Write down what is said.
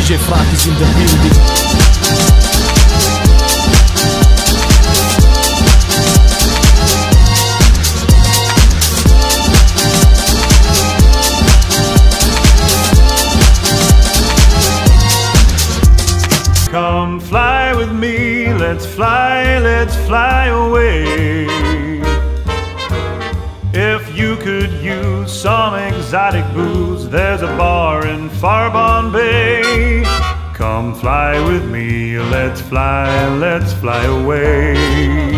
DJ Frank is in the building. Come fly with me, let's fly away. If you could use some exotic booze, there's a bar in Farbon Bay. Come fly with me, let's fly away.